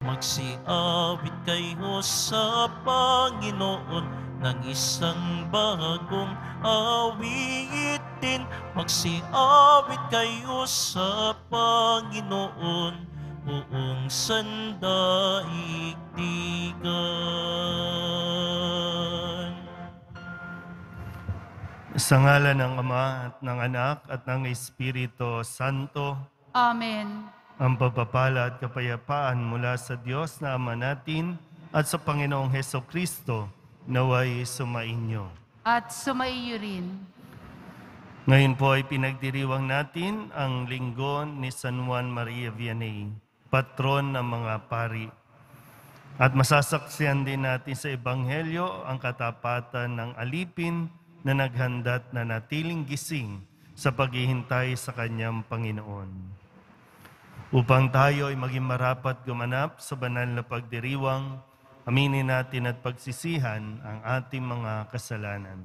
Magsiawit kayo sa Panginoon ng isang bagong awitin. Magsiawit kayo sa Panginoon, buong sandaigdigan. Sa ngalan ng Ama at ng Anak at ng Espiritu Santo. Amen. Ang pagpapala at kapayapaan mula sa Diyos na Ama natin at sa Panginoong Hesukristo naway sumainyo. At sumaiyo rin. Ngayon po ay pinagdiriwang natin ang linggo ni San Juan Maria Vianney, patron ng mga pari. At masasaksihan din natin sa Ebanghelyo ang katapatan ng alipin na naghanda't na natiling gising sa paghihintay sa kanyang Panginoon. Upang tayo ay maging marapat gumanap sa banal na pagdiriwang, aminin natin at pagsisihan ang ating mga kasalanan.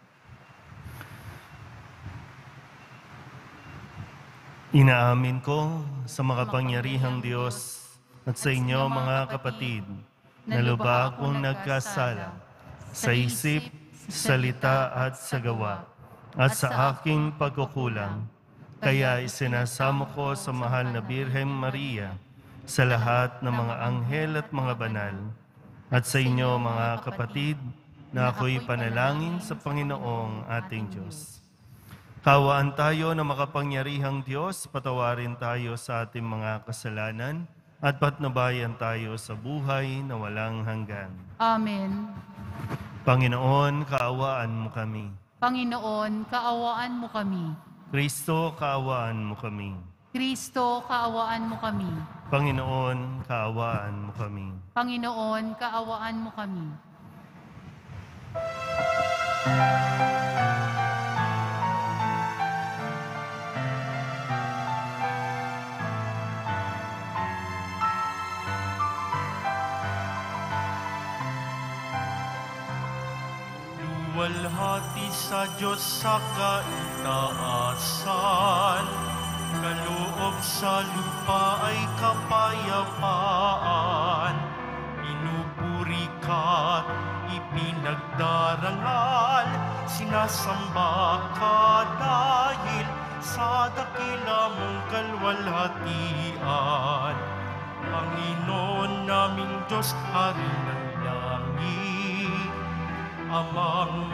Inaamin ko sa makapangyarihang Diyos at sa inyo mga kapatid, na lubha akong nagkasala sa isip, salita at sa gawa, at sa aking pagkukulang. Kaya isinasamo ko sa mahal na Birheng Maria, sa lahat ng mga anghel at mga banal, at sa inyo mga kapatid, na ako'y panalangin sa Panginoong ating Diyos. Kawaan tayo na makapangyarihang Diyos, patawarin tayo sa ating mga kasalanan, at patnubayan tayo sa buhay na walang hanggan. Amen. Panginoon, kaawaan mo kami. Panginoon, kaawaan mo kami. Kristo, kaawaan mo kami. Kristo, kaawaan mo kami. Panginoon, kaawaan mo kami. Panginoon, kaawaan mo kami. Luwalhati sa Diyos sa kaitaasan, kaloob sa lupa ay kapayapaan. Pinupuri ka't ipinagdarangal, sinasamba ka dahil sa dakila mong kalwalhatian. Panginoon naming Diyos, Hari ng langit, Amang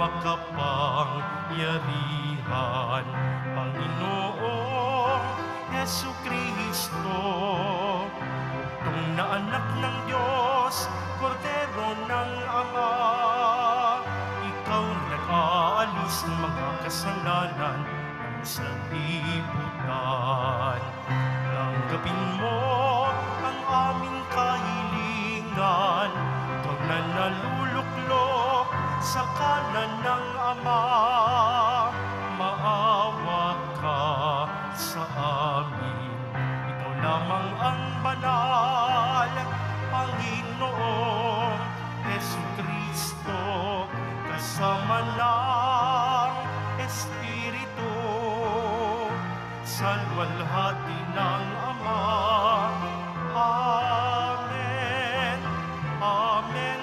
makapangyarihan, Panginoong Hesukristo, bugtong na anak ng Diyos, Kordero ng Ama. Ikaw nag-aalis ng mga kasalanan ng sanlibutan. Tanggapin mo ang aming kahilingan, ikaw na naluluklok sa kanan ng Ama. Maawa ka sa amin, ikaw lamang ang banal, Panginoong Hesukristo, kasama ng Espiritu, sa luwalhati ng Ama. Amen. Amen.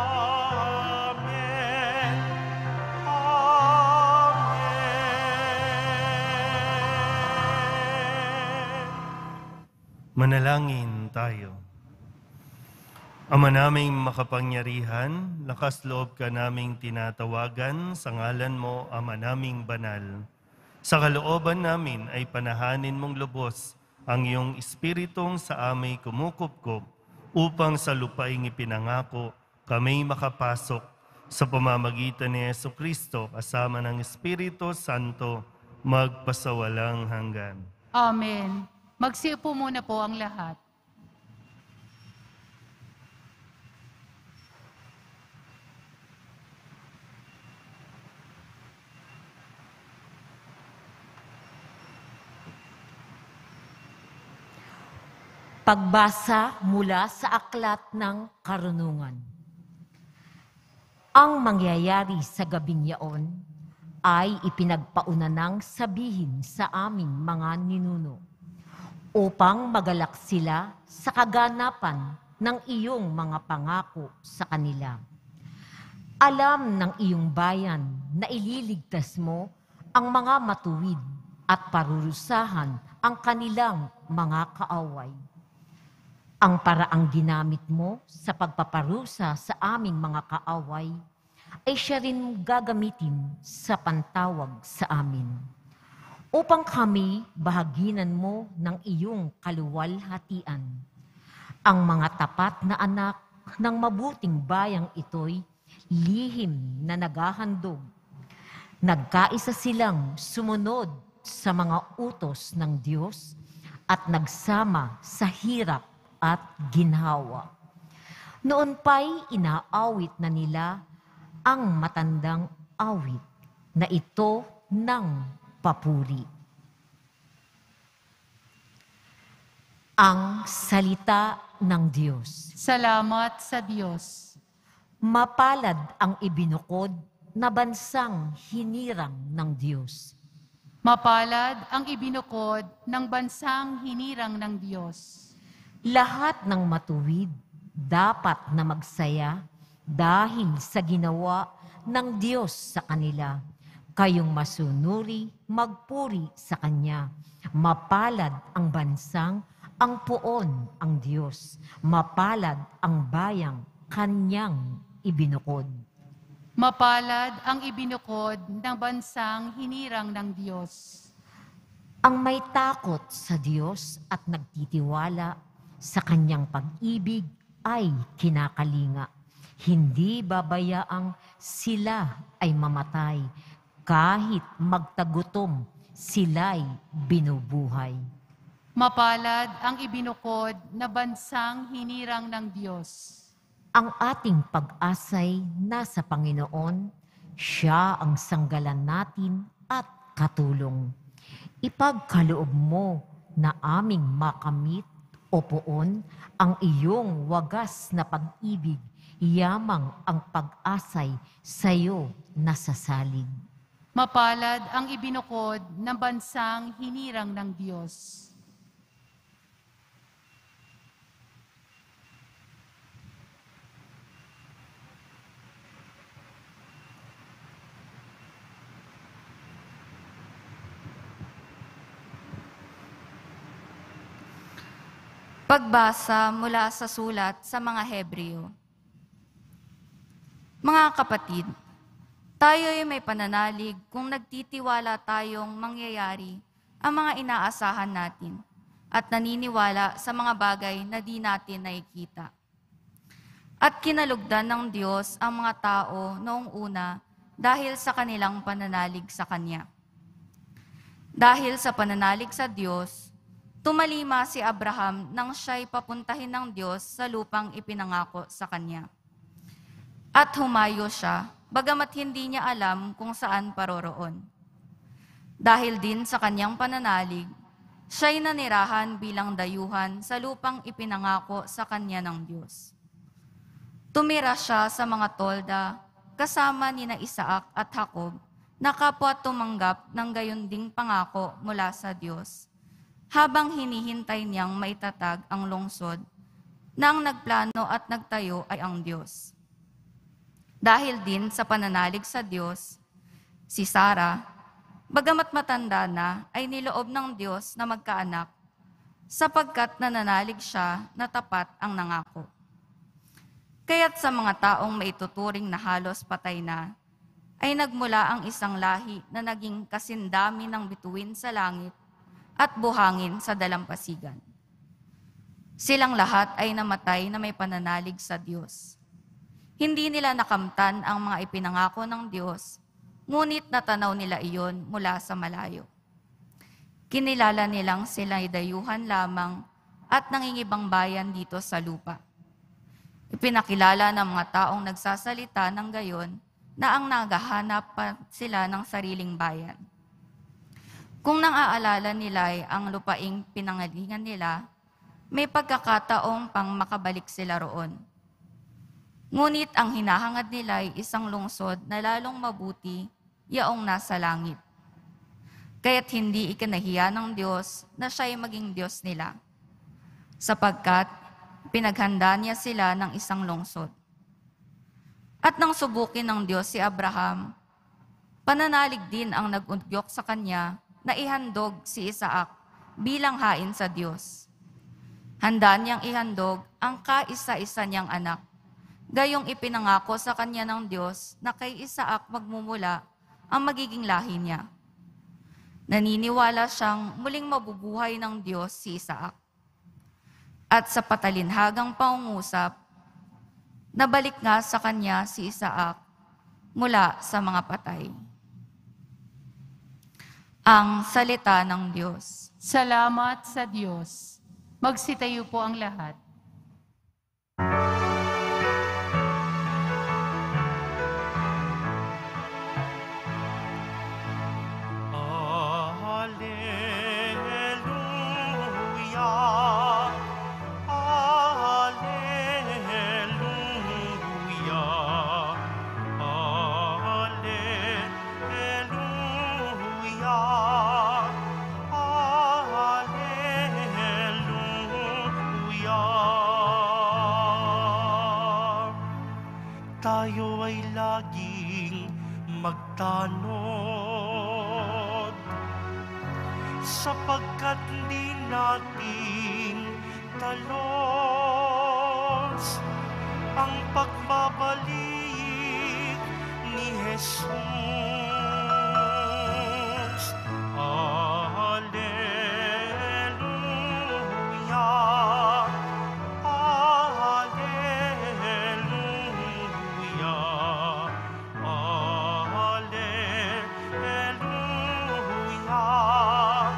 Manalangin tayo. Ama naming makapangyarihan, lakas loob ka naming tinatawagan sa ngalan mo, Ama naming banal. Sa kalooban namin ay panahanin mong lubos ang iyong espiritong sa amay kumukupkup upang sa lupaing ipinangako kami makapasok sa pamamagitan ni Jesucristo kasama ng Espiritu Santo magpasawalang hanggan. Amen. Magsiupo muna po ang lahat. Pagbasa mula sa Aklat ng Karunungan. Ang mangyayari sa gabing yaon ay ipinagpauna ng sabihin sa aming mga ninuno, upang magalak sila sa kaganapan ng iyong mga pangako sa kanila. Alam ng iyong bayan na ililigtas mo ang mga matuwid at parurusahan ang kanilang mga kaaway. Ang paraang ginamit mo sa pagpaparusa sa aming mga kaaway ay siya rin gagamitin sa pantawag sa amin, upang kami bahaginan mo ng iyong kaluwalhatian. Ang mga tapat na anak ng mabuting bayang ito'y lihim na naghahandog. Nagkaisa silang sumunod sa mga utos ng Diyos at nagsama sa hirap at ginhawa. Noon pa'y inaawit na nila ang matandang awit na ito ng papuri. Ang salita ng Diyos. Salamat sa Diyos. Mapalad ang ibinukod na bansang hinirang ng Diyos. Mapalad ang ibinukod ng bansang hinirang ng Diyos. Lahat ng matuwid dapat na magsaya dahil sa ginawa ng Diyos sa kanila. Kayong masunuri, magpuri sa Kanya. Mapalad ang bansang ang puon ang Diyos. Mapalad ang bayang Kanyang ibinukod. Mapalad ang ibinukod ng bansang hinirang ng Diyos. Ang may takot sa Diyos at nagtitiwala sa Kanyang pag-ibig ay kinakalinga. Hindi babayaang sila ay mamatay, kahit magtagutom sila'y binubuhay. Mapalad ang ibinukod na bansang hinirang ng Diyos. Ang ating pag-asay nasa Panginoon, Siya ang sanggalan natin at katulong. Ipagkaloob mo na aming makamit o poon ang iyong wagas na pag-ibig, yamang ang pag-asay sa iyo nasasalig. Mapalad ang ibinukod ng bansang hinirang ng Diyos. Pagbasa mula sa sulat sa mga Hebreo. Mga kapatid, tayo'y may pananalig kung nagtitiwala tayong mangyayari ang mga inaasahan natin at naniniwala sa mga bagay na di natin nakikita. At kinalugdan ng Diyos ang mga tao noong una dahil sa kanilang pananalig sa Kanya. Dahil sa pananalig sa Diyos, tumalima si Abraham nang siya'y papuntahin ng Diyos sa lupang ipinangako sa kanya. At humayo siya, bagamat hindi niya alam kung saan paroroon. Dahil din sa kanyang pananalig, siya'y nanirahan bilang dayuhan sa lupang ipinangako sa kanya ng Diyos. Tumira siya sa mga tolda kasama nina Isaac at Jacob, na kapwa tumanggap ng gayon ding pangako mula sa Diyos, habang hinihintay niyang maitatag ang lungsod na ang nagplano at nagtayo ay ang Diyos. Dahil din sa pananalig sa Diyos, si Sarah, bagamat matanda na, ay niloob ng Diyos na magkaanak, sapagkat nananalig siya na tapat ang nangako. Kaya't sa mga taong maituturing na halos patay na, ay nagmula ang isang lahi na naging kasindami ng bituin sa langit at buhangin sa dalampasigan. Silang lahat ay namatay na may pananalig sa Diyos. Hindi nila nakamtan ang mga ipinangako ng Diyos, ngunit natanaw nila iyon mula sa malayo. Kinilala nilang sila'y dayuhan lamang at nangingibang bayan dito sa lupa. Ipinakilala ng mga taong nagsasalita ng gayon na ang naghahanap pa sila ng sariling bayan. Kung nang-aalala nila ay ang lupaing pinangalingan nila, may pagkakataong pang makabalik sila roon. Ngunit ang hinahangad nila ay isang lungsod na lalong mabuti, yaong nasa langit. Kaya't hindi ikinahiya ng Diyos na siya'y maging Diyos nila. Sapagkat Pinaghanda niya sila ng isang lungsod. At nang subukin ng Diyos si Abraham, pananalig din ang nag-udyok sa kanya na ihandog si Isaac bilang hain sa Diyos. Handa niyang ihandog ang kaisa-isa niyang anak. Gayong ipinangako sa kanya ng Diyos na kay Isaac magmumula ang magiging lahi niya. Naniniwala siyang muling mabubuhay ng Diyos si Isaac. At sa patalinhagang pangungusap, nabalik nga sa kanya si Isaac mula sa mga patay. Ang salita ng Diyos. Salamat sa Diyos. Magsitayo po ang lahat. Alleluia, alleluia, alleluia, alleluia. Tayo ay laging magtanod, sapagkat di natin talos ang pagbabalik ni Jesus. Alleluia, alleluia, alleluia.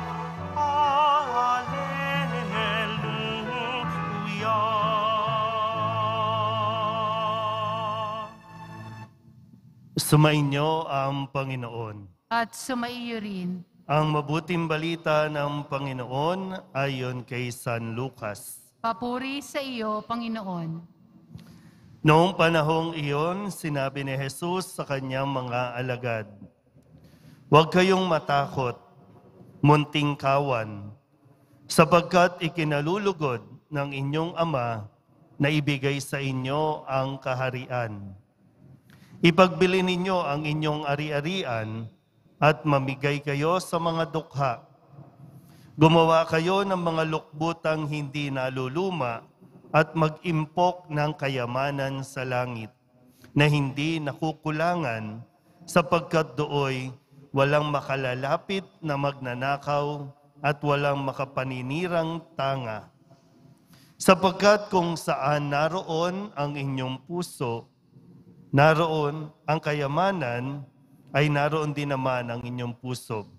Sumainyo ang Panginoon. At sumaiyo rin. Ang mabuting balita ng Panginoon ayon kay San Lucas. Papuri sa iyo, Panginoon. Noong panahong iyon, sinabi ni Jesus sa kanyang mga alagad, "Huwag kayong matakot, munting kawan, sapagkat ikinalulugod ng inyong Ama na ibigay sa inyo ang kaharian. Ipagbili ninyo ang inyong ari-arian at mamigay kayo sa mga dukha. Gumawa kayo ng mga lukbutang hindi naluluma at mag-impok ng kayamanan sa langit na hindi nakukulangan, sapagkat dooy walang makalalapit na magnanakaw at walang makapaninirang tanga. Sapagkat kung saan naroon ang inyong puso, naroon ang kayamanan, ay naroon din naman ang inyong puso.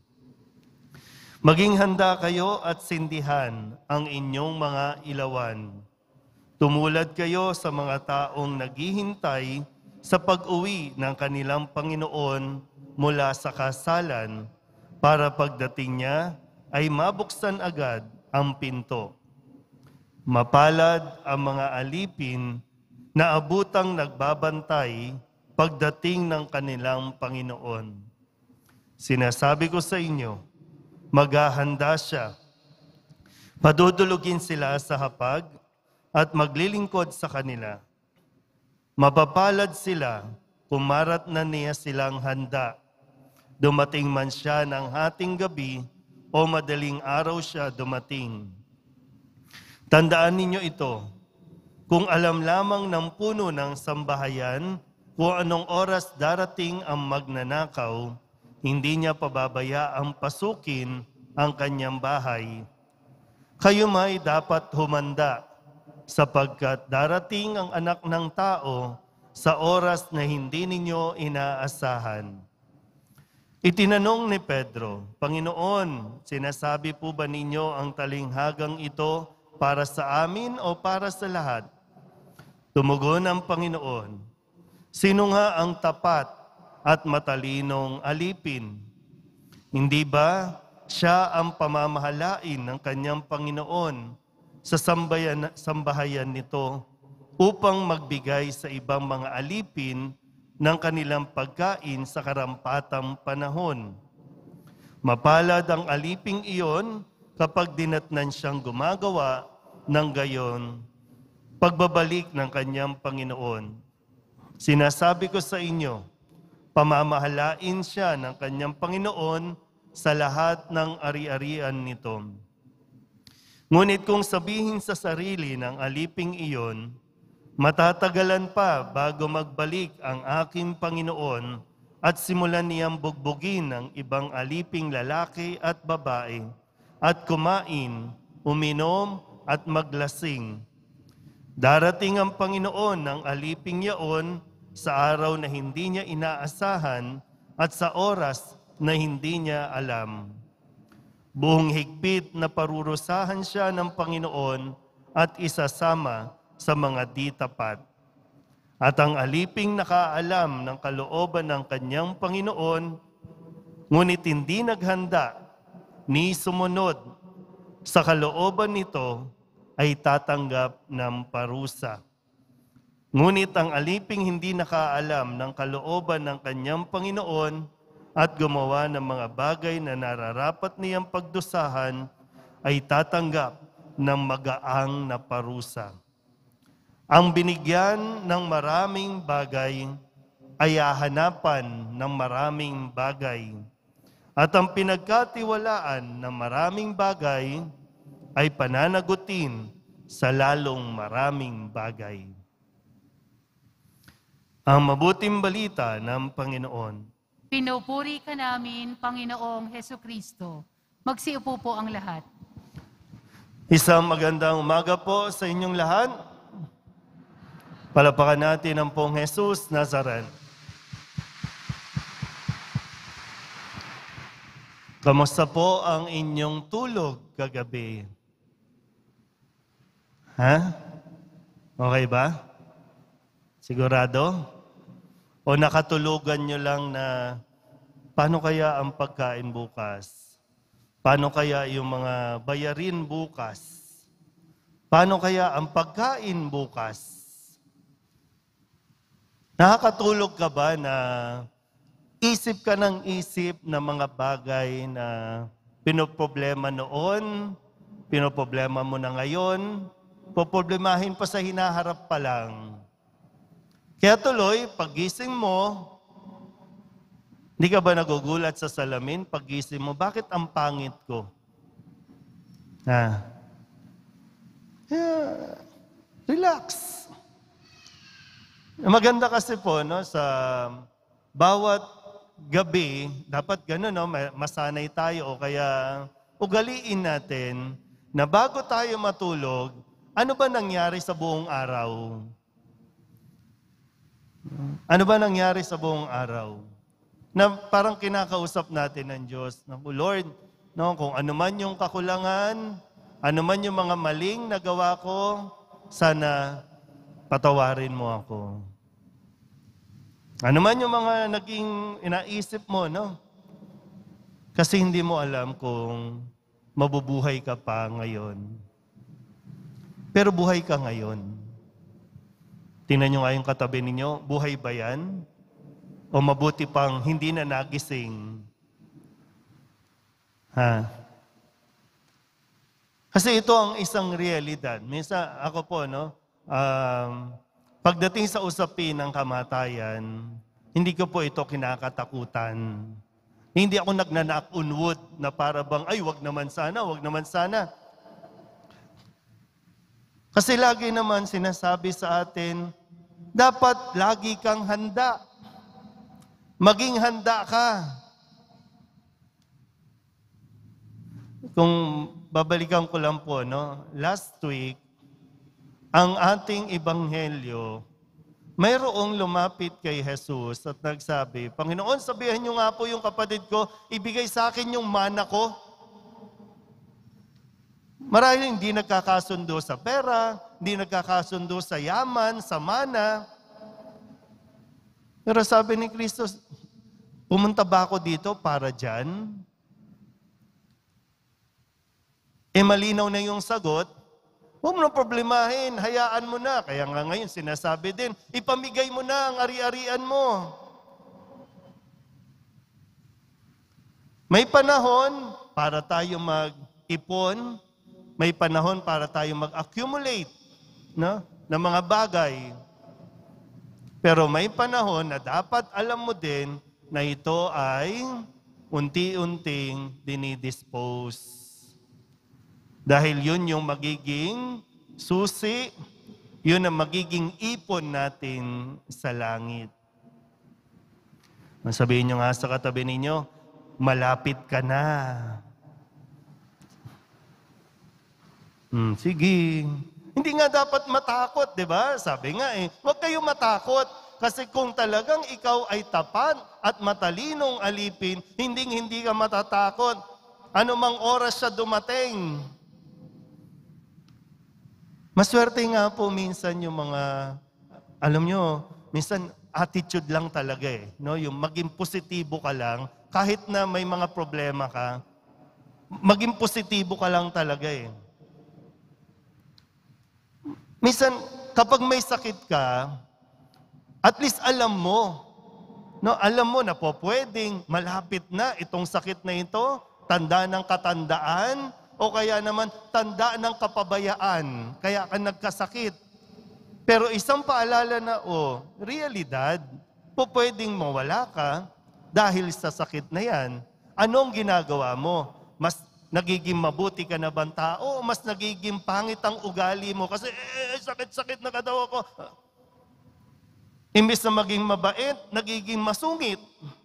Maging handa kayo at sindihan ang inyong mga ilawan. Tumulad kayo sa mga taong naghihintay sa pag-uwi ng kanilang Panginoon mula sa kasalan, para pagdating niya ay mabuksan agad ang pinto. Mapalad ang mga alipin na abutang nagbabantay pagdating ng kanilang Panginoon. Sinasabi ko sa inyo, maghahanda siya. Padudulugin sila sa hapag at maglilingkod sa kanila. Mapapalad sila kung marat na niya silang handa. Dumating man siya ng hating gabi o madaling araw siya dumating. Tandaan ninyo ito, kung alam lamang ng puno ng sambahayan kung anong oras darating ang magnanakaw, hindi niya pababayaang pasukin ang kanyang bahay. Kayo may dapat humanda, sapagkat darating ang Anak ng Tao sa oras na hindi ninyo inaasahan. Itinanong ni Pedro, "Panginoon, sinasabi po ba ninyo ang talinghagang ito para sa amin o para sa lahat?" Tumugon ang Panginoon, "Sino nga ang tapat at matalinong alipin? Hindi ba siya ang pamamahalain ng kanyang Panginoon sa sambahayan nito upang magbigay sa ibang mga alipin ng kanilang pagkain sa karampatang panahon? Mapalad ang aliping iyon kapag dinatnan siyang gumagawa ng gayon, pagbabalik ng kanyang Panginoon. Sinasabi ko sa inyo, pamamahalain siya ng kanyang Panginoon sa lahat ng ari-arian nito. Ngunit kung sabihin sa sarili ng aliping iyon, matatagalan pa bago magbalik ang aking Panginoon at simulan niyang bugbugin ng ibang aliping lalaki at babae at kumain, uminom at maglasing. Darating ang Panginoon ng aliping yaon sa araw na hindi niya inaasahan at sa oras na hindi niya alam. Buong higpit na parurusahan siya ng Panginoon at isasama sa mga di tapat. At ang aliping nakaalam ng kalooban ng kanyang Panginoon, ngunit hindi naghanda ni sumunod sa kalooban nito, ay tatanggap ng parusa. Ngunit ang aliping hindi nakaalam ng kalooban ng kanyang Panginoon at gumawa ng mga bagay na nararapat niyang pagdusahan, ay tatanggap ng magaang na parusa. Ang binigyan ng maraming bagay ay hahanapan ng maraming bagay. At ang pinagkatiwalaan ng maraming bagay ay pananagutin sa lalong maraming bagay. Ang mabuting balita ng Panginoon. Pinupuri ka namin, Panginoong Hesukristo. Magsiupo po ang lahat. Isang magandang umaga po sa inyong lahat. Palapakan natin ang Pong Jesus Nazaret. Kamusta po ang inyong tulog kagabi? Ha? Okay ba? Sigurado? O nakatulugan nyo lang na paano kaya ang pagkain bukas? Paano kaya yung mga bayarin bukas? Paano kaya ang pagkain bukas? Nakakatulog ka ba na isip ka ng isip na mga bagay na pinoproblema noon, pinoproblema mo na ngayon, poproblemahin pa sa hinaharap pa lang. Kaya tuloy, paggising mo, hindi ka ba nagugulat sa salamin? Paggising mo, bakit ang pangit ko? Relax. Maganda kasi po, no, sa bawat gabi, dapat gano'n, no, masanay tayo o kaya ugaliin natin na bago tayo matulog, ano ba nangyari sa buong araw? Ano ba nangyari sa buong araw? Na parang kinakausap natin ng Diyos, na Lord, no, kung ano man yung kakulangan, ano man yung mga maling nagawa ko, sana patawarin mo ako. Ano man yung mga naging inaisip mo, no? Kasi hindi mo alam kung mabubuhay ka pa ngayon. Pero buhay ka ngayon. Tingnan nyo nga yung katabi ninyo, buhay ba yan? O mabuti pang hindi na nagising? Kasi ito ang isang realidad. Minsan ako po, no? Pagdating sa usapin ng kamatayan, hindi ko po ito kinakatakutan. Hindi ako nagnanak on wood na para bang, ay, wag naman sana, wag naman sana. Kasi lagi naman sinasabi sa atin, dapat lagi kang handa. Maging handa ka. Kung babalikan ko lang po, no? Last week, ang ating ebanghelyo, mayroong lumapit kay Jesus at nagsabi, Panginoon, sabihan niyo nga po yung kapatid ko, ibigay sa akin yung mana ko. Marahil hindi nagkakasundo sa pera, hindi nagkakasundo sa yaman, sa mana. Pero sabi ni Kristo, pumunta ba ako dito para dyan? Malinaw na yung sagot, huwag mo na problemahin, hayaan mo na. Kaya nga ngayon sinasabi din, ipamigay mo na ang ari-arian mo. May panahon para tayo mag-ipon, may panahon para tayo mag-accumulate. No? ng mga bagay. Pero may panahon na dapat alam mo din na ito ay unti-unting dinidispose. Dahil yun yung magiging susi, yun ang magiging ipon natin sa langit. Sabihin nyo nga sa katabi ninyo, malapit ka na. Sige. Hindi nga dapat matakot, di ba? Sabi nga huwag kayo matakot. Kasi kung talagang ikaw ay tapat at matalinong alipin, hindi ka matatakot. Ano mang oras siya dumating. Maswerte nga po minsan yung mga, alam nyo, minsan attitude lang talaga no? Yung maging positibo ka lang, kahit na may mga problema ka, maging positibo ka lang talaga Minsan, kapag may sakit ka, at least alam mo, no? Alam mo na po pwedeng malapit na itong sakit na ito, tanda ng katandaan, o kaya naman tanda ng kapabayaan, kaya ka nagkasakit. Pero isang paalala na, realidad, po pwedeng mawala ka dahil sa sakit na yan. Anong ginagawa mo? Mas nagiging mabuti ka na bang tao o mas nagiging pangit ang ugali mo? Kasi sakit-sakit na katawa ko. Imbis na maging mabait, nagiging masungit.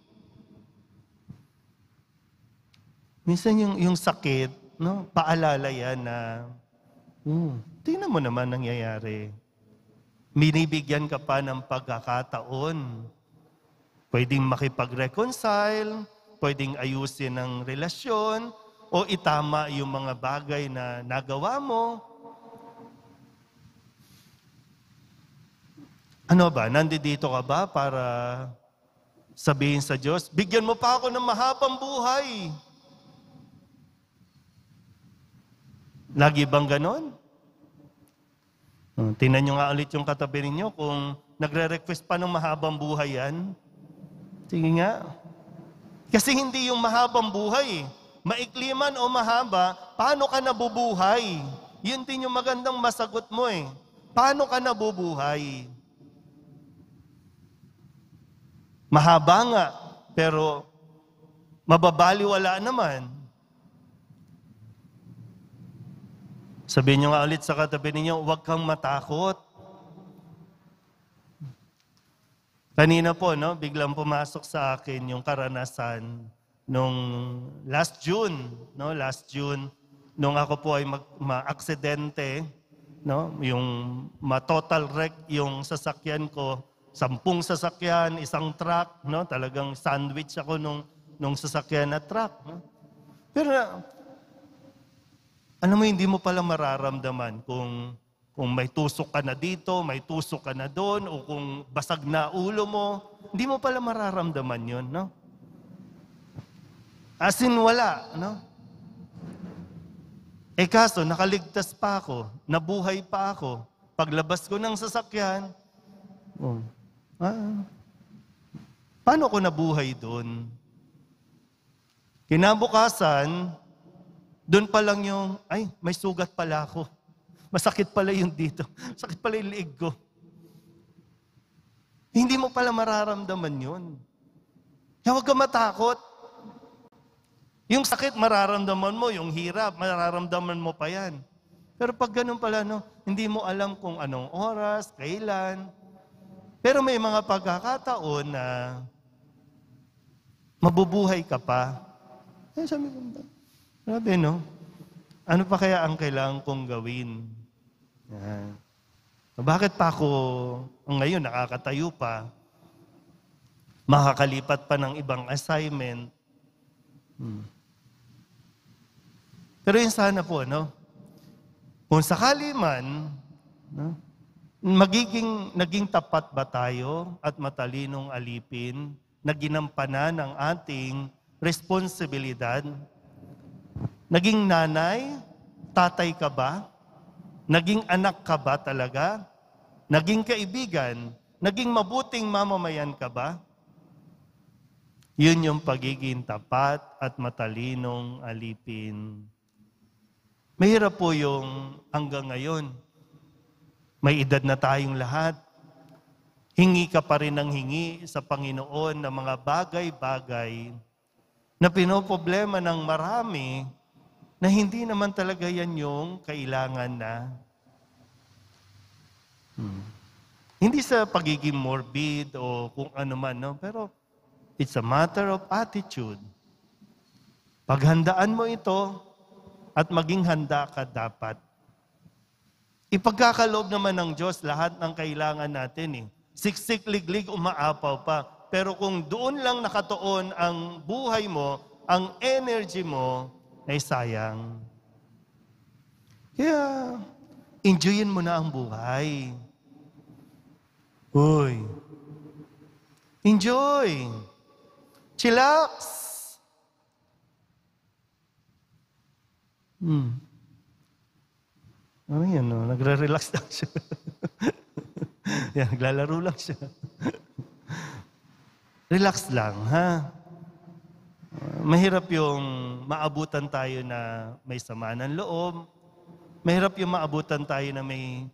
Minsan yung sakit, no, paalala yan na, tingnan mo naman nangyayari. Binibigyan ka pa ng pagkakataon. Pwedeng makipag-reconcile, pwedeng ayusin ang relasyon, o itama yung mga bagay na nagawa mo. Ano ba? Nandito ka ba para sabihin sa Diyos, bigyan mo pa ako ng mahabang buhay? Lagi bang ganon? Tingnan nyo nga ulit yung katabi ninyo kung nagre-request pa ng mahabang buhay yan. Sige nga. Kasi hindi yung mahabang buhay. Maikli man o mahaba, paano ka nabubuhay? Yun din yung magandang masagot mo Paano ka nabubuhay? Mahaba nga, pero mababaliwala naman. Sabihin nyo nga ulit sa katabi ninyo, huwag kang matakot. Kanina po, biglang pumasok sa akin yung karanasan nung last June, nung ako po ay ma-aksidente, yung ma-total wreck yung sasakyan ko, 10 sasakyan, isang truck, talagang sandwich ako nung sasakyan na truck. Pero alam mo, hindi mo pala mararamdaman kung may tusok ka na dito, may tusok ka na doon, o kung basag na ulo mo, hindi mo pala mararamdaman yun, As in, wala, kaso, nakaligtas pa ako, nabuhay pa ako. Paglabas ko ng sasakyan, paano ko nabuhay doon? Kinabukasan, doon pa lang yung, may sugat pala ako. Masakit pala yung dito. Sakit pala yung liig ko. Hindi mo pala mararamdaman yun. Kaya huwag ka matakot. Yung sakit mararamdaman mo, yung hirap, mararamdaman mo pa yan. Pero pag ganun pala, hindi mo alam kung anong oras, kailan. Pero may mga pagkakataon na mabubuhay ka pa. Sabi ko, grabe, ano pa kaya ang kailangan kong gawin? Yan. Bakit pa ako ngayon nakakatayo pa? Makakalipat pa ng ibang assignment. Pero yun sana po, kung sakali man, naging tapat ba tayo at matalinong alipin na ginampanan ng ating responsibilidad? Naging nanay, tatay ka ba? Naging anak ka ba talaga? Naging kaibigan? Naging mabuting mamamayan ka ba? Yun yung pagiging tapat at matalinong alipin. Mahirap po yung hanggang ngayon. May edad na tayong lahat. Hingi ka pa rin ng hingi sa Panginoon ng mga bagay-bagay na pinoproblema ng marami na hindi naman talaga yan yung kailangan na. Hindi sa pagiging morbid o kung ano man, no? Pero it's a matter of attitude. Paghandaan mo ito at maging handa ka dapat. Ipagkakaloob naman ng Diyos lahat ng kailangan natin. Siksik, liglig, umaapaw pa. Pero kung doon lang nakatuon ang buhay mo, ang energy mo, ay sayang. Kaya, enjoyin mo na ang buhay. Uy. Enjoy. Chillax. Ano yan, no? Nagre-relax lang siya. Yan, naglalaro lang siya. Relax lang, ha? Mahirap yung maabutan tayo na may sama ng loob. Mahirap yung maabutan tayo na may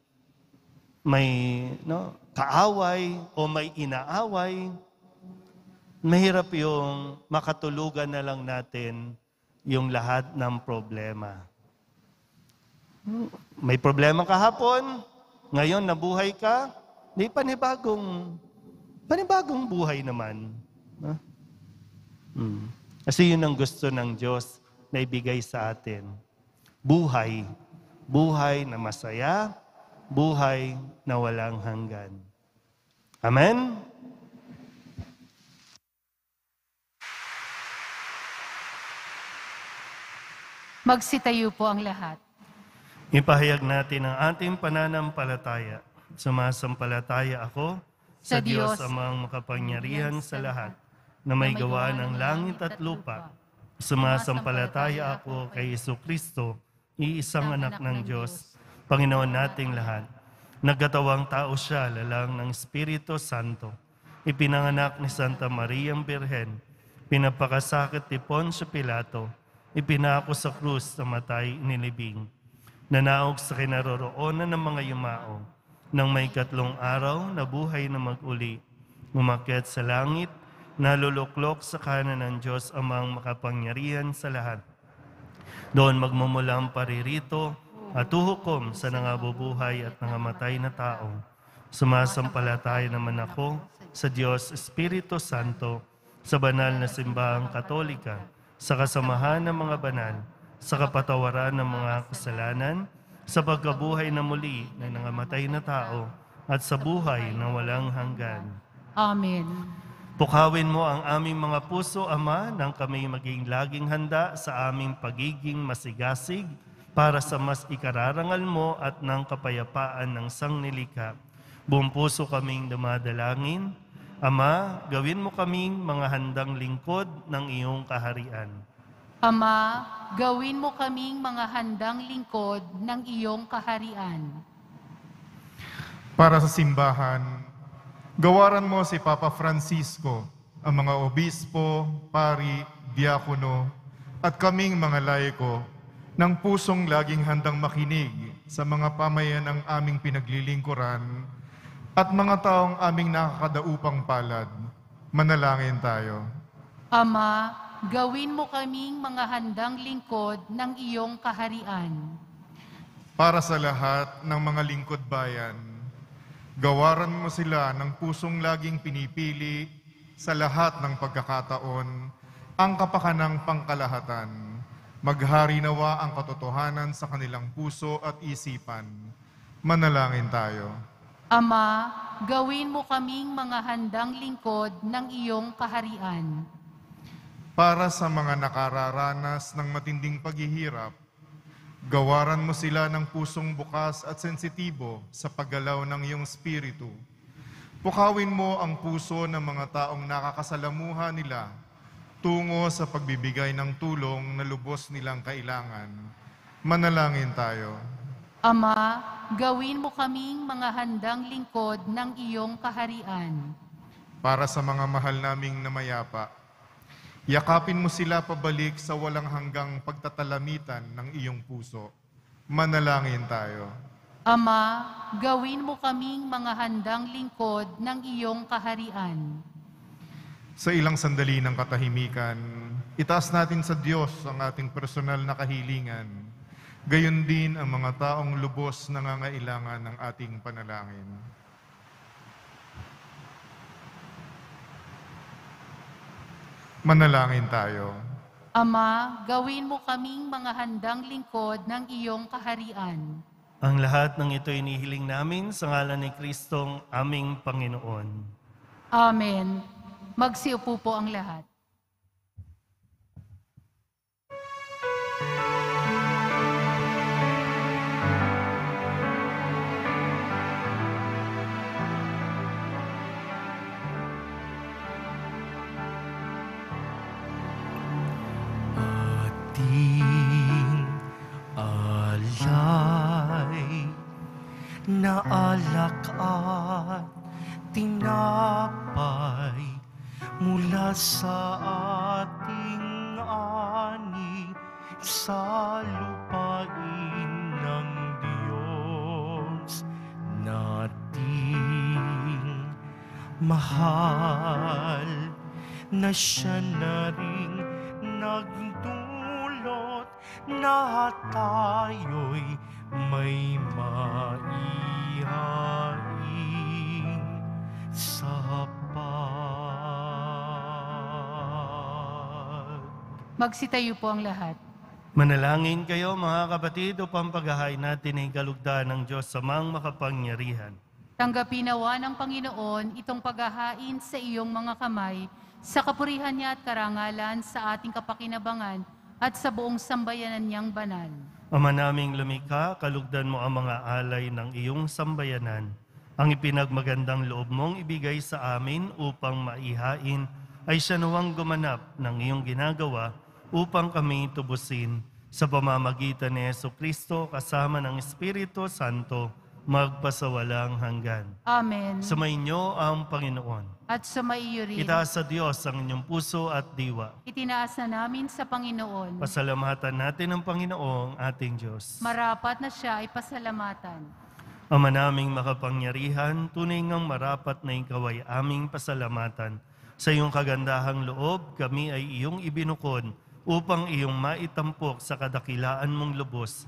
kaaway o may inaaway. Mahirap yung makatulugan na lang natin yung lahat ng problema. May problema kahapon, ngayon nabuhay ka, di panibagong buhay naman. Kasi yun ang gusto ng Diyos na ibigay sa atin. Buhay. Buhay na masaya, buhay na walang hanggan. Amen? Magsitayo po ang lahat. Ipahayag natin ang ating pananampalataya. Sumasampalataya ako sa Diyos amang makapangyarihan sa lahat, na may gawa ng langit at lupa. Sumasampalataya ako kay Jesucristo, iisang anak ng Diyos, Panginoon nating lahat. Nagkatawang tao siya, lalang ng Espiritu Santo. Ipinanganak ni Santa Mariang Birhen, pinapakasakit ni Poncio Pilato, ipinako sa krus na matay inilibing. Nanaog sa kinaroroonan ng mga yumao, nang may 3 araw na buhay na mag-uli, umakyat sa langit, naluluklok sa kanan ng Diyos amang makapangyarihan sa lahat. Doon magmumula ang paririto at uhukom sa nangabubuhay at nangamatay na tao. Sumasampalataya naman ako sa Diyos Espiritu Santo, sa banal na simbahang Katolika, sa kasamahan ng mga banal, sa kapatawaran ng mga kasalanan, sa pagkabuhay na muli ng nangamatay na tao, at sa buhay na walang hanggan. Amen. Pukawin mo ang aming mga puso, Ama, nang kami maging laging handa sa aming pagiging masigasig para sa mas ikararangal mo at ng kapayapaan ng sangnilikha. Buong puso kaming dumadalangin. Ama, gawin mo kaming mga handang lingkod ng iyong kaharian. Ama, gawin mo kaming mga handang lingkod ng iyong kaharian. Para sa simbahan, gawaran mo si Papa Francisco, ang mga obispo, pari, diakono, at kaming mga laiko, ng pusong laging handang makinig sa mga pamayan ng aming pinaglilingkuran at mga taong aming nakakadaupang palad. Manalangin tayo. Ama, gawin mo kaming mga handang lingkod ng iyong kaharian. Para sa lahat ng mga lingkod bayan, gawaran mo sila ng pusong laging pinipili sa lahat ng pagkakataon ang kapakanang pangkalahatan. Maghari nawa ang katotohanan sa kanilang puso at isipan. Manalangin tayo. Ama, gawin mo kaming mga handang lingkod ng iyong kaharian. Para sa mga nakararanas ng matinding paghihirap, gawaran mo sila ng pusong bukas at sensitibo sa paggalaw ng iyong spiritu. Pukawin mo ang puso ng mga taong nakakasalamuha nila tungo sa pagbibigay ng tulong na lubos nilang kailangan. Manalangin tayo. Ama, gawin mo kaming mga handang lingkod ng iyong kaharian. Para sa mga mahal naming namayapa, yakapin mo sila pabalik sa walang hanggang pagtatalamitan ng iyong puso. Manalangin tayo. Ama, gawin mo kaming mga handang lingkod ng iyong kaharian. Sa ilang sandali ng katahimikan, itaas natin sa Diyos ang ating personal na kahilingan. Gayon din ang mga taong lubos nangangailangan ng ating panalangin. Manalangin tayo. Ama, gawin mo kaming mga handang lingkod ng iyong kaharian. Ang lahat ng ito inihiling namin sa ngalan ni Kristong aming Panginoon. Amen. Magsiupo po ang lahat. Ating alay na alak at tinapay mula sa ating ani sa lupain ng Diyos nating mahal na siya na rin nagdulot na tayo'y may maihain sapat. Magsitayo po ang lahat. Manalangin kayo mga kapatid upang paghahain natin ay kalugdan ng Diyos samang makapangyarihan. Tanggapin nawa ng Panginoon itong paghahain sa iyong mga kamay, sa kapurihan niya at karangalan sa ating kapakinabangan at sa buong sambayanan niyang banal. Ama naming lumikha, kalugdan mo ang mga alay ng iyong sambayanan. Ang ipinagmagandang loob mong ibigay sa amin upang maihain ay siya nawang gumanap ng iyong ginagawa upang kami tubusin sa pamamagitan ni Jesucristo kasama ng Espiritu Santo magpasawalang hanggan. Amen. Sumainyo ang Panginoon. At sumaiyo rin. Itaas sa Diyos ang inyong puso at diwa. Itinaas na namin sa Panginoon. Pasalamatan natin ang Panginoong ating Diyos. Marapat na siya ay pasalamatan. Ama naming makapangyarihan, tunay ngang marapat na ikaw ay aming pasalamatan. Sa iyong kagandahang loob, kami ay iyong ibinukod upang iyong maitampok sa kadakilaan mong lubos.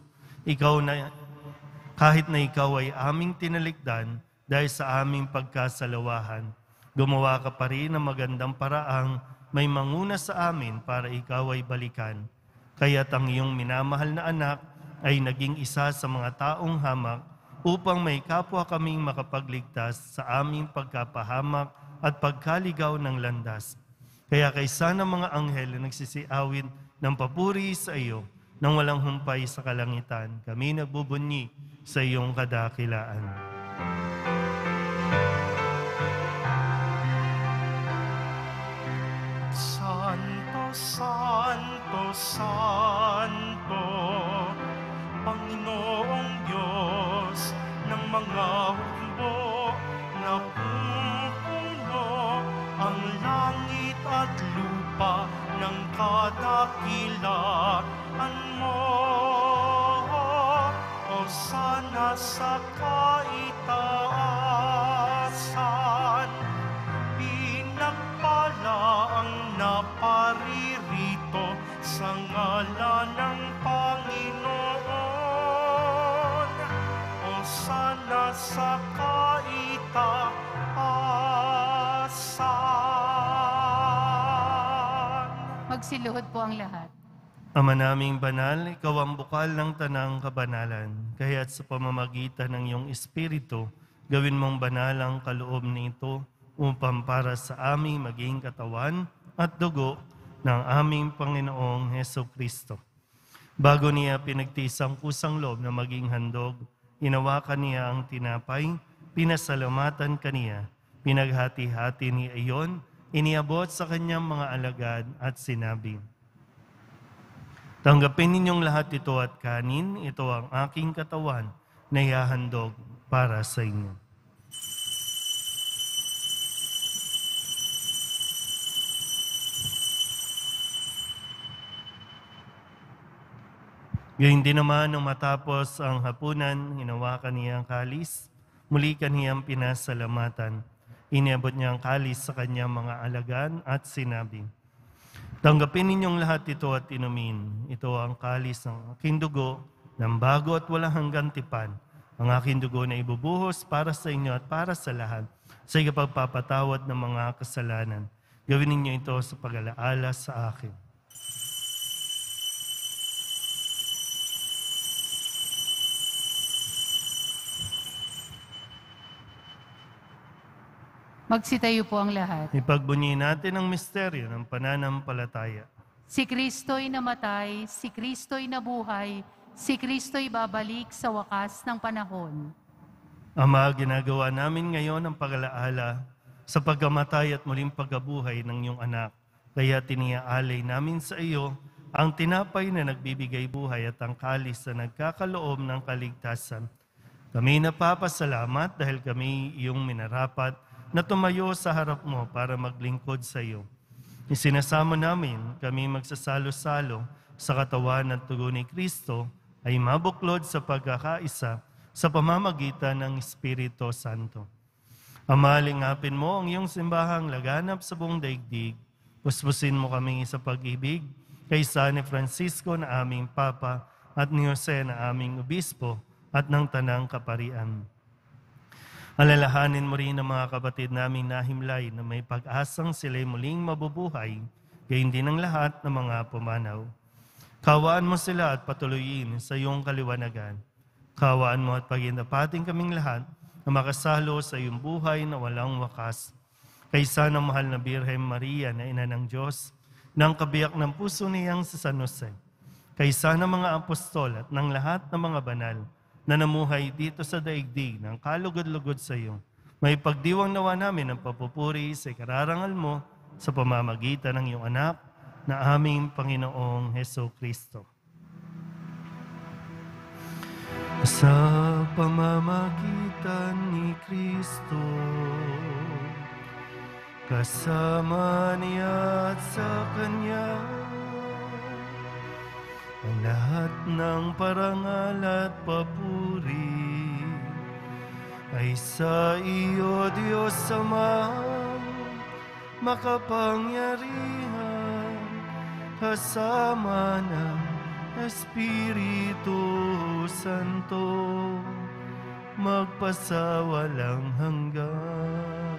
Kahit na ikaw ay aming tinalikdan dahil sa aming pagkasalawahan, gumawa ka pa rin ng magandang paraang may manguna sa amin para ikaw ay balikan. Kaya't ang iyong minamahal na anak ay naging isa sa mga taong hamak upang may kapwa kaming makapagligtas sa aming pagkapahamak at pagkaligaw ng landas. Kaya kaysa ng mga anghel na nagsisiawin ng papuri sa iyo, nang walang humpay sa kalangitan, kami nagbubunyi sa iyong kadakilaan. Santo, Santo, Santo, Panginoong Diyos ng mga hukbo, napupuno ang langit at lupa ng kadakilaan mo. Hosana sa kaitaasan, pinagpala ang naparirito sa ngalan ng Panginoon. Hosana sa kaitaasan. Magsiluhod po ang lahat. Ama naming banal, ikaw ang bukal ng tanang kabanalan. Kaya't sa pamamagitan ng iyong Espiritu, gawin mong banal ang kaloob nito upang para sa aming maging katawan at dugo ng aming Panginoong Hesukristo. Bago niya pinagtiis ang kusang loob na maging handog, inawakan niya ang tinapay, pinasalamatan kaniya, pinaghati-hati niya iyon, iniabot sa kanyang mga alagad at sinabi, "Tanggapin ninyong lahat ito at kanin, ito ang aking katawan na ihahandog para sa inyo." Gayun din naman nung matapos ang hapunan, hinawakan niya ang kalis, muli kaniyang pinasalamatan. Iniabot niya ang kalis sa kanyang mga alagan at sinabi, "Tanggapin ninyong lahat ito at inumin. Ito ang kalis ng aking dugo, ng bago at walang hanggang tipan. Ang aking dugo na ibubuhos para sa inyo at para sa lahat, sa ikapagpapatawad ng mga kasalanan. Gawin ninyo ito sa pag-alaala sa akin." Magsitayo po ang lahat. Ipagbunyi natin ang misteryo ng pananampalataya. Si Kristo'y namatay, si Kristo'y nabuhay, si Kristo'y babalik sa wakas ng panahon. Ama, ginagawa namin ngayon ang pag-alaala sa pagkamatay at muling pagkabuhay ng iyong anak. Kaya tiniaalay namin sa iyo ang tinapay na nagbibigay buhay at ang kalis na nagkakaloob ng kaligtasan. Kami napapasalamat dahil kami iyong minarapat na tumayo sa harap mo para maglingkod sa iyo. Isinasamo namin kami magsasalo-salo sa katawan at dugo ni Kristo ay mabuklod sa pagkakaisa sa pamamagitan ng Espiritu Santo. Ama, lingapin mo ang iyong simbahang laganap sa buong daigdig. Puspusin mo kami sa pag-ibig kay San Francisco na aming Papa at ni Jose na aming Obispo at ng Tanang Kaparian. Alalahanin mo rin ang mga kapatid naming nahimlay na may pag-asang sila'y muling mabubuhay, gayon din ang lahat ng mga pumanaw. Kawaan mo sila at patuloyin sa iyong kaliwanagan. Kawaan mo at pagindapating kaming lahat na makasalo sa iyong buhay na walang wakas. Kaysa ng mahal na Birhen Maria na ina ng Diyos, ng kabiyak ng puso niyang sa San Jose, kaysa ng mga apostol at ng lahat ng mga banal na namuhay dito sa daigdig ng kalugod-lugod sa iyo, may pagdiwang nawa namin ang papupuri sa ikararangal mo sa pamamagitan ng iyong anak na aming Panginoong Hesukristo. Sa pamamagitan ni Kristo, kasama niya at sa Kanya, ang lahat ng parangal at papuri ay sa iyo, Diyos Ama, makapangyarihan, kasama ng Espiritu Santo, magpasawalang hanggan.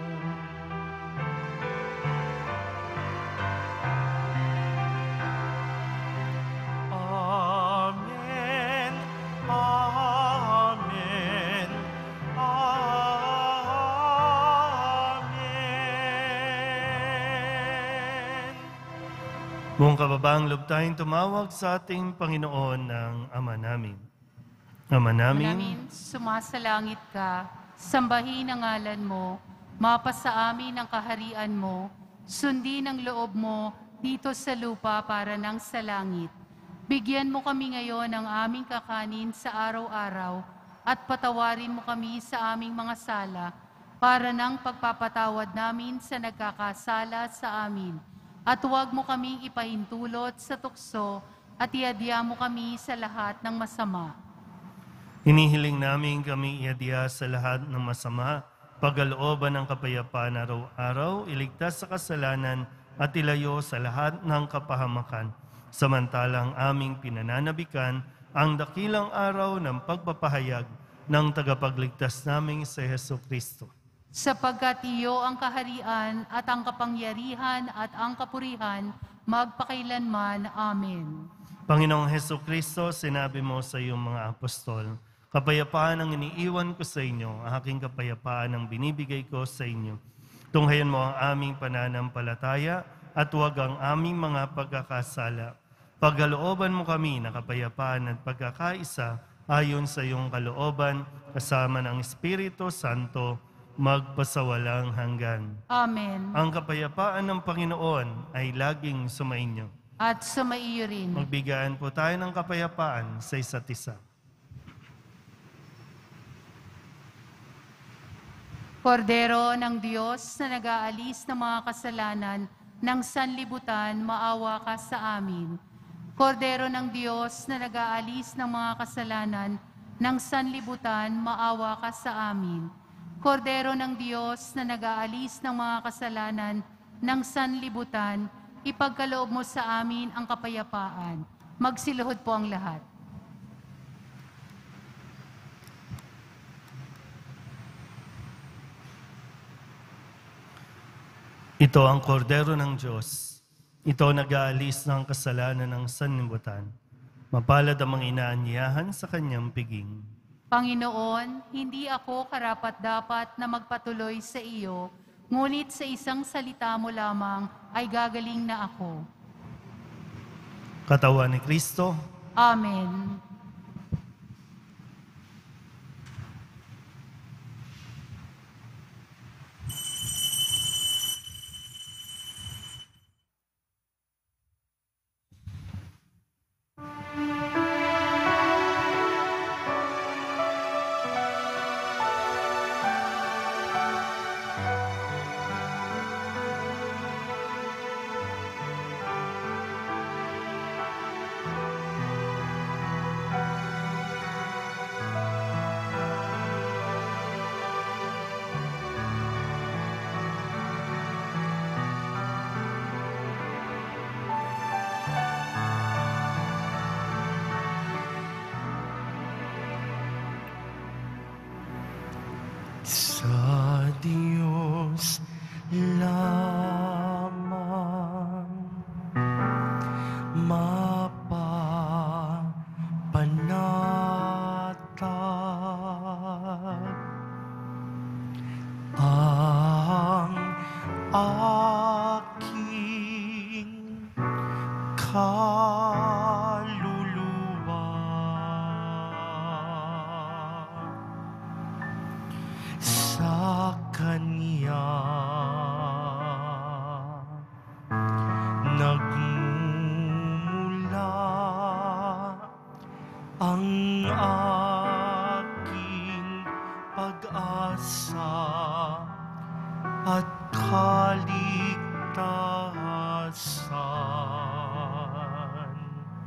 Amen. Amen. Amen. Buong kababaang loob tayong tumawag sa ating Panginoon ng Ama namin. Ama namin, Sumasalangit ka, sambahin ang ngalan mo, mapasa amin ang kaharian mo, sundin ang loob mo dito sa lupa para nang sa langit. Bigyan mo kami ngayon ng aming kakanin sa araw-araw at patawarin mo kami sa aming mga sala para nang pagpapatawad namin sa nagkakasala sa amin. At huwag mo kaming ipahintulot sa tukso at iadya mo kami sa lahat ng masama. hinihiling namin kami iadya sa lahat ng masama, pagalooban ng kapayapaan araw-araw, iligtas sa kasalanan at ilayo sa lahat ng kapahamakan. Samantalang aming pinananabikan ang dakilang araw ng pagpapahayag ng tagapagligtas naming si Hesukristo. Sapagkat iyo ang kaharian at ang kapangyarihan at ang kapurihan magpakailanman. Amen. Panginoong Hesukristo, sinabi mo sa iyong mga apostol, kapayapaan ang iniiwan ko sa inyo, ang aking kapayapaan ang binibigay ko sa inyo. Tunghayan mo ang aming pananampalataya at huwag ang aming mga pagkakasala. Pagkalooban mo kami na kapayapaan at pagkakaisa ayon sa iyong kalooban, kasama ng Espiritu Santo, magpasawalang hanggan. Amen. Ang kapayapaan ng Panginoon ay laging sumainyo. At sumaiyo rin. Magbigayan po tayo ng kapayapaan sa isa't isa. Kordero ng Diyos na nag-aalis ng mga kasalanan ng sanlibutan, maawa ka sa amin. Kordero ng Diyos na nag-aalis ng mga kasalanan ng sanlibutan, maawa ka sa amin. Kordero ng Diyos na nag-aalis ng mga kasalanan ng sanlibutan, ipagkaloob mo sa amin ang kapayapaan. Magsiluhod po ang lahat. Ito ang kordero ng Diyos. Ito nag-aalis ng kasalanan ng sanlibutan. Mapalad ang mga inaanyayahan sa kanyang piging. Panginoon, hindi ako karapat-dapat na magpatuloy sa iyo, ngunit sa isang salita mo lamang ay gagaling na ako. Katawan ni Kristo, Amen. Sa Diyos lamang mapapanatag ang aking kaluluwa. Sa Kanya nagmumula ang aking pag-asa at kaligtasan.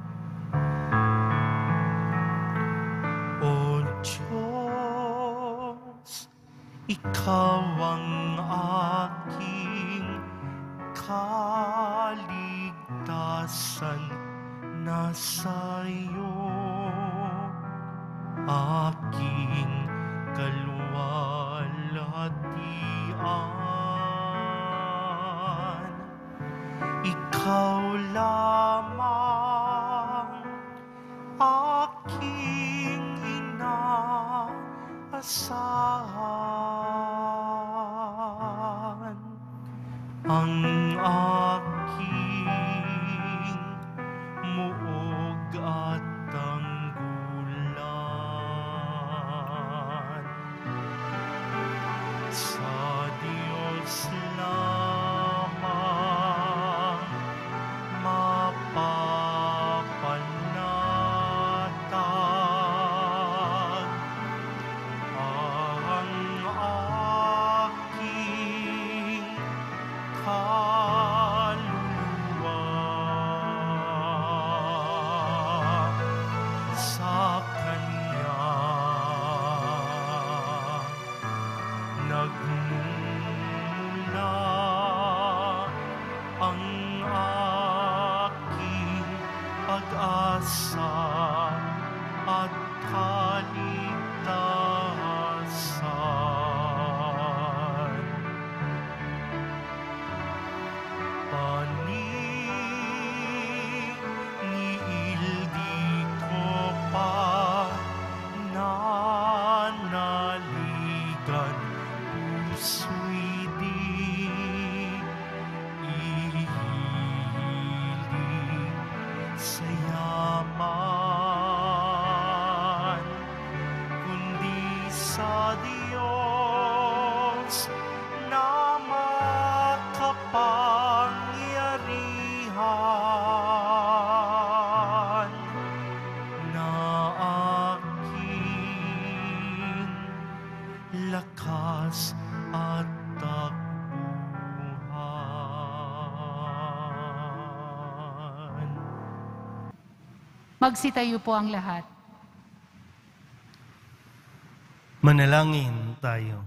O Diyos, Ikaw ang aking kaligtasan, nasa iyo aking kaluwalhatian. Ikaw lamang aking inaasahan, ang aking muog at tanggulan. Sa Diyos lamang mapapanatag ang aking kaluluwa. Sa Kanya nagmumula ang aking pag-asa at kaligtasan. Paningil di ko pa nanaligan, puso'y di ihiling sa yaman Magsitayo po ang lahat. Manalangin tayo.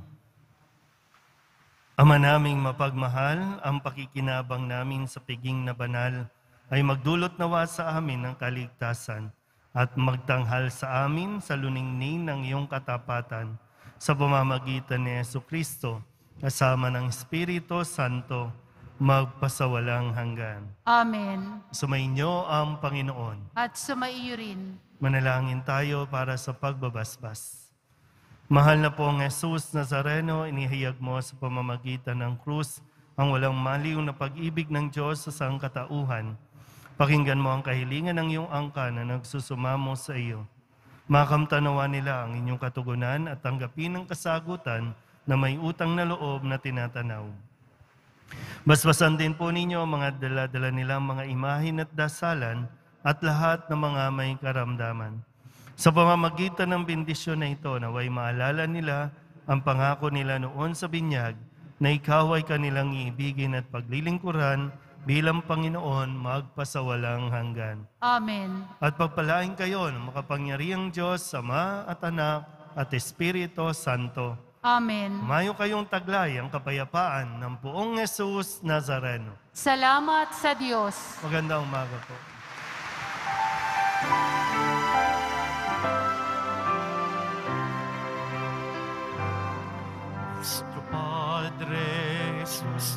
Ama naming mapagmahal, ang pakikinabang namin sa piging na banal ay magdulot nawa sa amin ng kaligtasan at magtanghal sa amin sa luningning ng iyong katapatan sa pamamagitan ni Jesucristo, kasama ng Espiritu Santo, magpasawalang hanggan. Amen. Sumainyo ang Panginoon. At sumaiyo rin. Manalangin tayo para sa pagbabasbas. Mahal na pong Jesus Nazareno, inihayag mo sa pamamagitan ng krus ang walang maliw na pag-ibig ng Diyos sa sangkatauhan. Pakinggan mo ang kahilingan ng iyong angka na nagsusumamo sa iyo. Makamtanawa nila ang inyong katugunan at tanggapin ang kasagutan na may utang na loob na tinatanaw. Basbasan din po ninyo ang mga dala-dala nilang mga imahin at dasalan at lahat ng mga may karamdaman. Sa pamamagitan ng bendisyon na ito, naway maalala nila ang pangako nila noon sa binyag na ikaw ay kanilang iibigin at paglilingkuran bilang Panginoon magpasawalang hanggan. Amen. At pagpalain kayo ng makapangyarihang Diyos, Ama at Anak at Espiritu Santo. Amen. Mayo kayong taglay ang kapayapaan ng Poong Jesus Nazareno. Salamat sa Diyos. Magandang umaga po. Nuestro Padre Jesus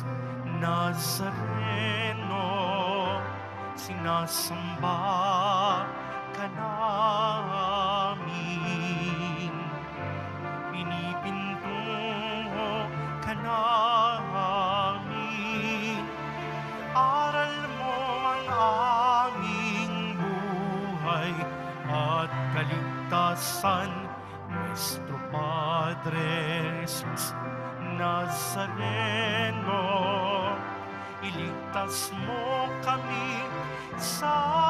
Nazareno, sinasamba ka namin. Pinipinto ka namin. Aral mo ang aming buhay at kaligtasan. Nuestro Padre Jesus Nazareno, iligtas mo kami sa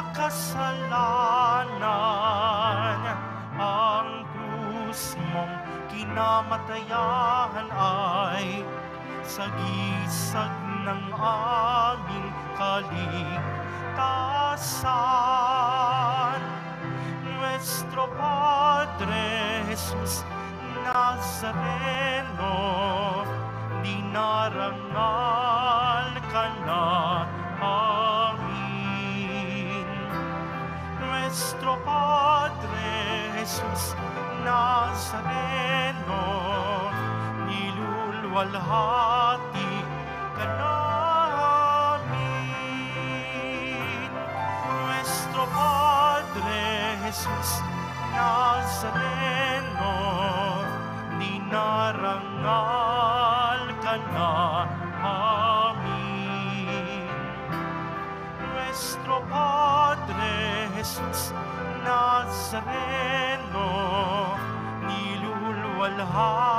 kasalanan. Ang krus mong kinamatayan ay sagisag ng aming kaligtasan. Nuestro Padre Jesus Nazareno, dinarangal ka na amin. Nuestro Padre Jesus Nazareno, nilulwalhati ka namin. Nuestro Padre Jesus Nazareno, dinarangal ka na amin. Nuestro Padre Jesus Nazareno, nilulwalhati